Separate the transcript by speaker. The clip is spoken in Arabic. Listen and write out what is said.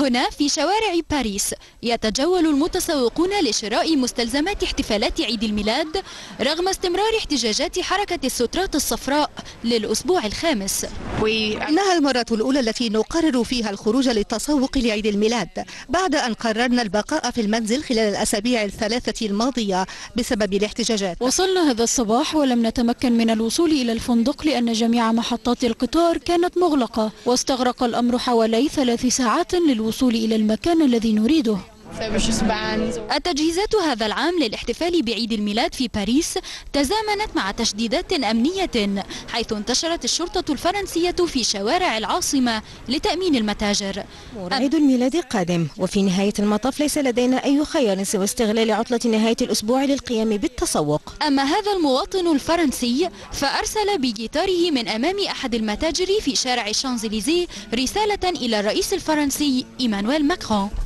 Speaker 1: هنا في شوارع باريس يتجول المتسوقون لشراء مستلزمات احتفالات عيد الميلاد رغم استمرار احتجاجات حركة السترات الصفراء للأسبوع الخامس.
Speaker 2: إنها المرة الأولى التي نقرر فيها الخروج للتسوق لعيد الميلاد بعد أن قررنا البقاء في المنزل خلال الأسابيع الثلاثة الماضية بسبب الاحتجاجات.
Speaker 3: وصلنا هذا الصباح ولم نتمكن من الوصول إلى الفندق لأن جميع محطات القطار كانت مغلقة، واستغرق الأمر حوالي 3 ساعات للوصول إلى المكان الذي نريده.
Speaker 1: التجهيزات هذا العام للاحتفال بعيد الميلاد في باريس تزامنت مع تشديدات أمنية، حيث انتشرت الشرطة الفرنسية في شوارع العاصمة لتأمين المتاجر.
Speaker 4: عيد الميلاد قادم، وفي نهاية المطاف ليس لدينا أي خيار سوى استغلال عطلة نهاية الأسبوع للقيام بالتسوق.
Speaker 1: أما هذا المواطن الفرنسي فأرسل بجيتاره من أمام أحد المتاجر في شارع الشانزليزيه رسالة إلى الرئيس الفرنسي إيمانويل ماكرون.